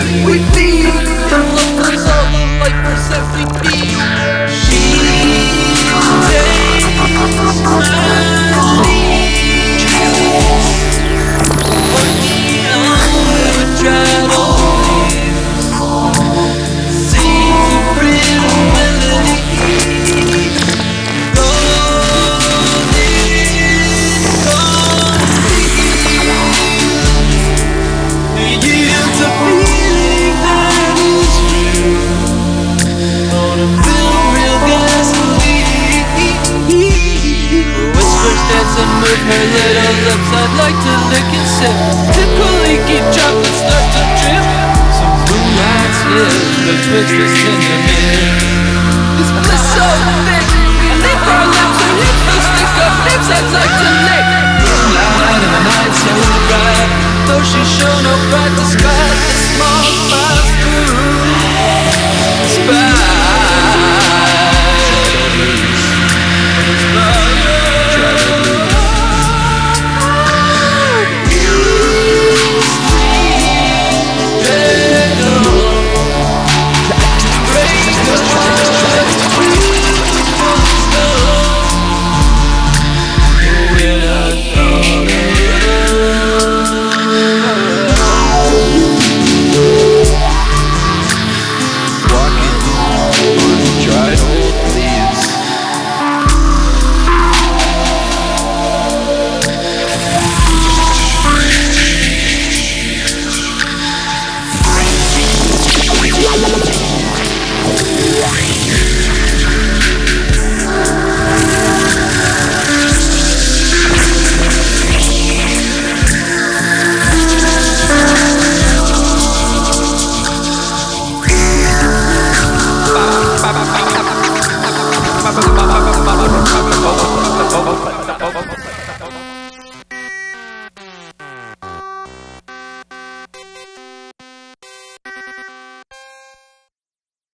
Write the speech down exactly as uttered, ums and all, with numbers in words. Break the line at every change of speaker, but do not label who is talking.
we feed. Her love was all the life for simply be. She takes my lead. On the onward travels, sings a brittle melody. And move her little lips, I'd like to lick and sip. Tickle leaky chocolate start to drip. Some blue lights live betwixt this tender mist. This bliss so thick, beneath our lips, her hips will stick up lips I'd like to lick. Moonlight and the night so bright, though she shone up bright the sky.